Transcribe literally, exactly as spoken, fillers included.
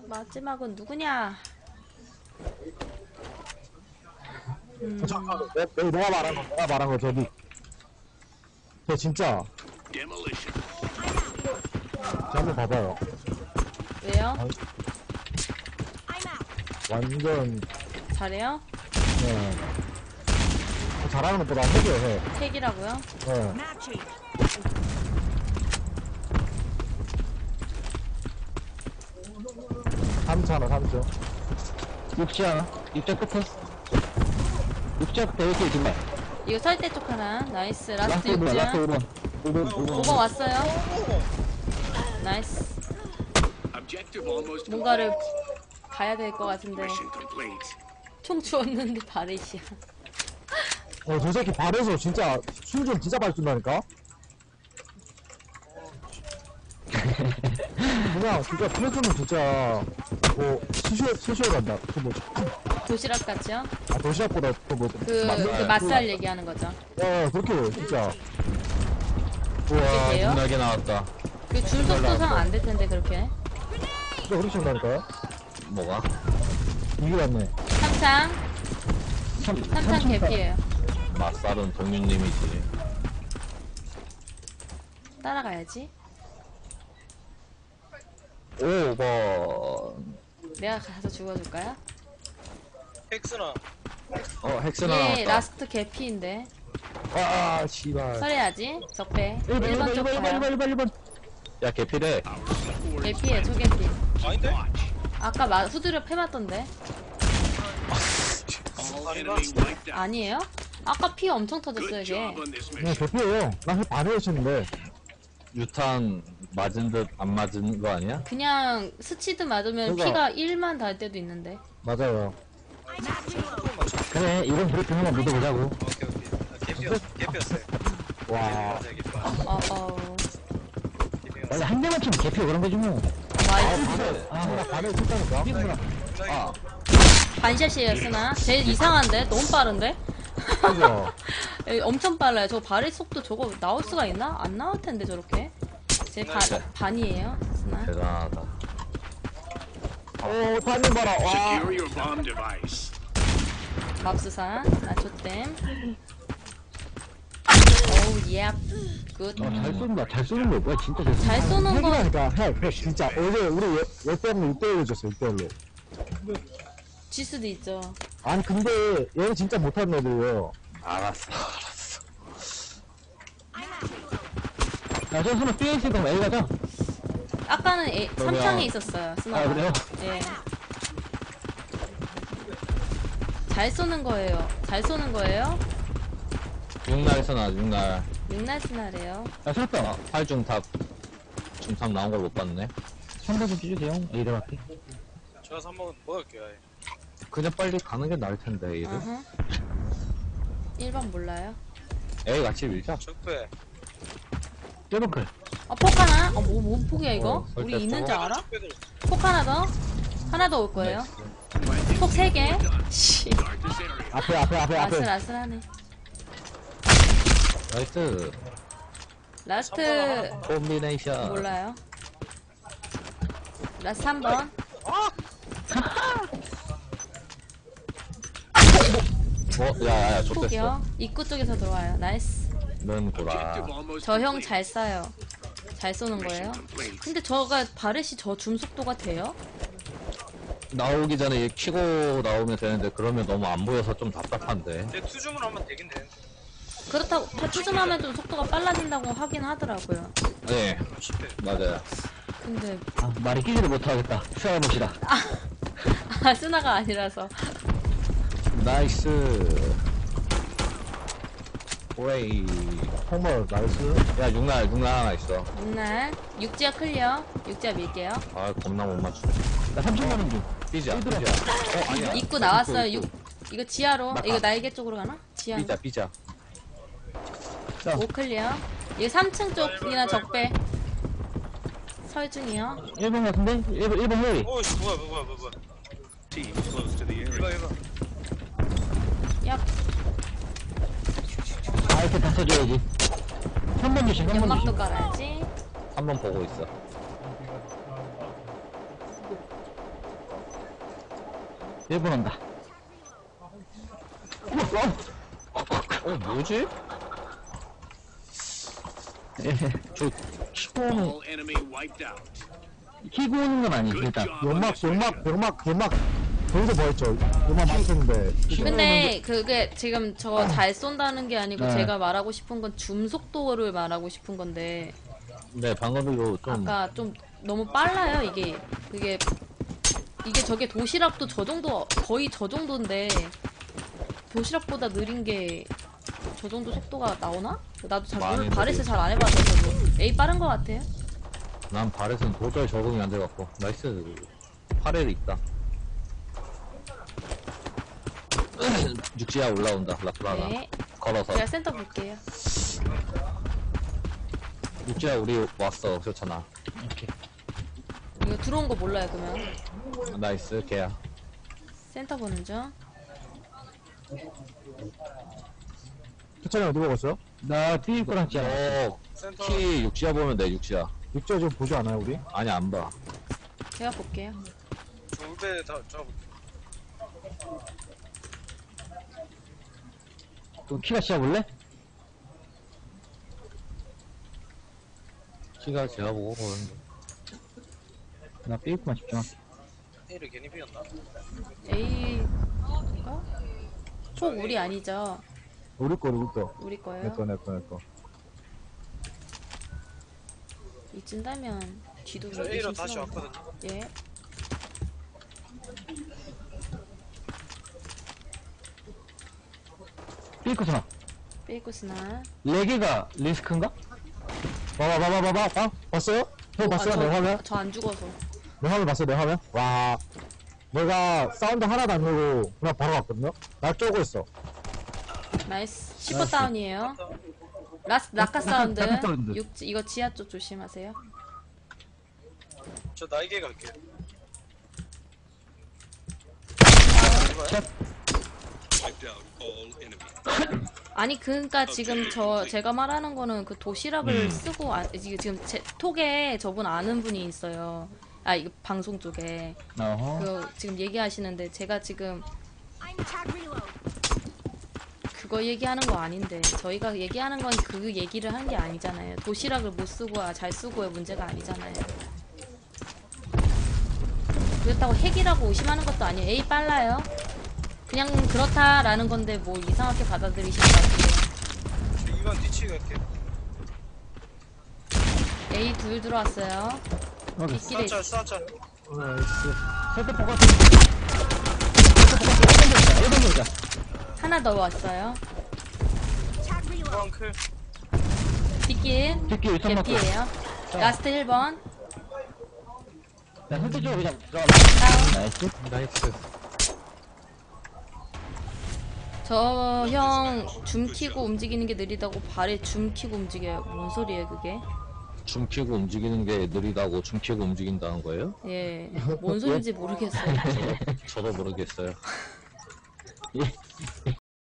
마지막은 누구냐? 음. 잠깐, 내, 내, 내가 말한 거, 내가 말한 거, 저기. 저 진짜. 저 한번 봐봐요. 왜요? 완전, 잘해요? 네. 저 잘하는 것보다 핵이에요, 핵. 핵이라고요? 네. 삼 차 하나, 삼 초. 육지야, 육자 끝에. 육자 끝에 이렇게 정말. 이거 설대 쪽 하나. 나이스. 라스트 라스트 오 번, 라스트 육자. 오 번. 오 번, 오 번. 오 번 왔어요. 나이스. 뭔가를 봐야 될 것 같은데. 총 주웠는데 바렛이야. 어, 저 새끼 발에서 진짜, 술 좀 진짜 발 쏜다니까? 그냥, 진짜, 플래스는 진짜, 뭐, 시시해, 시시해 간다. 그 뭐, 도시락 같이요? 아, 도시락보다 또 뭐, 그, 그 맛살 얘기하는 거죠. 어, 그렇게, 진짜. 그렇게 돼요? 겁나게 나왔다. 그 줄속도상 안 될 텐데 그렇게. 진짜 그렇게 한다니까요? 뭐가? 이게 맞네. 삼창. 삼, 삼창 개피예요. 맛살은 동윤님이지. 따라가야지. 오 번. 내가 가서 죽어줄까요? 엑스나 어, 헥스나 얘 나왔다. 라스트 개피인데. 아, 씨발. 설해야지. 적배. 일 번, 일 번 쪽 일 번, 가요. 일 번, 일 번, 일 번. 야, 개피래. 개피에 초개피. 아닌데? 아까 마, 후드려 패맞던데. 아닌가? 아니에요? 아까 피 엄청 터졌어요 걔. 그냥 대피해요. 나그 반에 했었는데. 유탄 맞은 듯 안 맞은 거 아니야? 그냥 스치드 맞으면 그거. 피가 일만 달 때도 있는데. 맞아요. 그래, 이번 브리핑 한번 믿어보자고. 오케이 오케이 아, 개피였, 개피였어요 와. 맞아요 개피 어, 어. 원래 한 대만 치면 개피 그런 거지 뭐. 나이스. 아, 나 반에 했었다니까? 아, 반샷이에요 쓰나? 제일 이상한데? 너무 빠른데? 그죠? 에이, 엄청 빨라요. 저 발의 속도 저거 나올 수가 있나? 안 나올 텐데 저렇게. 제 바, 네. 반이에요 쓰나? 대단하다. 오, 타님 봐라. 와. Secure your bomb device. 맙수사. 나 좆댐. 오우 예. 굿. 아, 잘 쏜다. 잘 쏘는 거 뭐야, 진짜 잘 쏜다. 잘 쏘는 거. 핵이라니까, 핵, 핵. 진짜. 어제 우리 몇 대일로 육 대일로 졌어, 육 대일로. 질 수도 있죠. 아니, 근데 얘는 진짜 못하는 애들이에요. 알았어, 알았어. 야, 저 하나 삐에 있으니까 A 가자. 아까는 에, 그러면- 삼창에 있었어요 스나가. 아, 그래요? 예. 잘 쏘는 거예요. 잘 쏘는 거예요? 육날에서 나, 육날. 육날 스나래요. 야, 샀다. 팔중탑. 중탑 나온 걸 못 봤네. 삼 번 좀 찢으세요. A 들어갈게. 제가 한번 먹을게요 아예. 그냥 빨리 가는 게 나을 텐데, A를. 어허. 일 번 몰라요. A 같이 밀자. 적배 일 번 클. 어, 폭 하나? 어, 뭐, 뭔 폭이야, 이거? 어, 우리 절대 있는 줄 알아? 적배들 폭 하나 더? 하나 더 올 거예요. 폭 세 개? 씨. 앞에, 앞에, 앞에, 앞에. 아슬아슬하네. 나이스. 라스트, 콤비네이션. 몰라요. 라스트 삼 번. 어, 야, 야, 야, 좆됐어. 폭이요. 입구 쪽에서 들어와요. 나이스. 넌 보라. Objective almost 저 형 complete. 잘 쏴요. 잘 쏘는 거예요. Mission complete. 근데 저가 바렛이 저 줌 속도가 돼요? 나오기 전에 얘 키고 나오면 되는데 그러면 너무 안 보여서 좀 답답한데. 제 투줌으로 하면 되긴 되는데 그렇다고 투줌하면 좀 속도가 빨라진다고 하긴 하더라고요. 네, 쉽게 맞아요. 근데 아, 말이 끼지를 못하겠다. 시작해봅시다. 아 스나가 아니라서. 나이스. 오레이. 홍보, 나이스. 야, 육날, 육날 하나 있어. 육날 육지아 클리어. 육지아 밀게요. 아, 겁나 못 맞추네. 나 삼천 가는 중. 삐자, 삐자. 어, 아니야. 입구 나왔어요. 입구, 육 입구. 이거 지하로. 낙하. 이거 날개 쪽으로 가나? 지하. 삐자, 삐자. 오 클리어. 이거 삼 층 쪽이나 적배. 설중이요. 일 번 같은데? 일 번, 일 번 회의. 오씨 뭐야 뭐야 뭐야 뭐야 Team close to the 이거 area. 이거 야 아, 이렇게 다 써줘야지. 삼 번 주심, 삼 번 연막도 주심. 깔아야지. 한 번 보고 있어. 일 분 온다. 어, 뭐지? 예. 저, 키고 오는, All enemy wiped out. 키고 오는 건 아니지, Good 일단. job. 연막, 연막, 연막, 연막. 거기서 뭐 했죠? 연막 많겠는데. 근데 그게 지금 저 잘 쏜다는 게 아니고 네. 제가 말하고 싶은 건 줌 속도를 말하고 싶은 건데 네, 방금도 좀, 아까 좀 너무 빨라요 이게. 그게 이게 저게 도시락도 저 정도 거의 저 정도인데 도시락보다 느린 게 저 정도 속도가 나오나? 나도 잘 많이 모르 바레스 느리죠. 잘 안 해봐서 저도 A 빠른 것 같아요. 난 발에서는 도저히 적응이 안 돼갖고. 나이스. 팔 엘 있다. 육지야 올라온다, 라프라가. 네, 걸어서. 제가 센터 볼게요. 육지야, 우리 왔어. 좋잖아. 이거 들어온 거 몰라요 그러면. 나이스, 걔야. 센터 보는 중. 교차이 어디 먹었어요? 나 삐꾸랑 찌야. 어, 센터 키 육지야 보면 돼, 육지야. 육지야 지금 보지 않아요, 우리? 아니, 안 봐. 제가 볼게요. 울베 다 잡을게. 그 키가 씌워볼래? 키가 제가 보고 보는데. 나 삐꾸만 집중할게. A를 괜히 비웠나? A가? 폭 우리 아니죠? 우리 거, 우리 거. 우리 내 거예요? 거, 내 거, 내 거. 이쯤다면 뒤도 저 위에 A로 계실 다시 수가 왔거든요. 없- 예. 삐꾸 스나. 페이코스나. 레게가 리스크인가? 봐봐, 봐봐, 봐봐, 봐. 봤어요? 형 봤어요? 내 화면? 저 안 죽어서. 내 화면 봤어요, 내 화면? 와. 내가 사운드 하나도 안 내고 그냥 바로 갔거든요? 날 쪼고 있어. 나이스. 십 번 다운이에요. 라스, 낙하 사운드. 낙하 사운드. 육, 이거 지하 쪽 조심하세요. 저 날개 갈게요. Wiped out all enemy. 아니, 그니까 지금 저, 제가 말하는 거는 그 도시락을 음. 쓰고, 아, 지금 지금 제 톡에 저분 아는 분이 있어요. 아, 이거 방송 쪽에. 어허. 그 지금 얘기하시는데 제가 지금 그거 얘기하는 거 아닌데 저희가 얘기하는 건 그 얘기를 한 게 아니잖아요. 도시락을 못 쓰고 아, 잘 쓰고의 문제가 아니잖아요. 그렇다고 핵이라고 의심하는 것도 아니에요. A 빨라요. 그냥 그렇다라는 건데 뭐 이상하게 받아들이시는 것 같은데. 저 이번 뒤치기 갈게요. A 둘 들어왔어요. 오케이. 뒷길에 쏴짤 쏴짤. 나이스. 설득 포커스. 설득 포커스. 일 번 보자. 하나 더 왔어요. 이번 클. 뒷길 뒷길 일선 맞고. 개피예요. 라스트 일 번 나 설득 쪽으로 그냥 들어가. 다운. 나이스. 나이스. 저 형 줌 키고 움직이는 게 느리다고 발에 줌 키고 움직여요. 뭔 소리예요 그게? 줌 키고 움직이는 게 느리다고 줌 키고 움직인다는 거예요? 예, 뭔 소리인지 모르겠어요. 저도 모르겠어요. 예.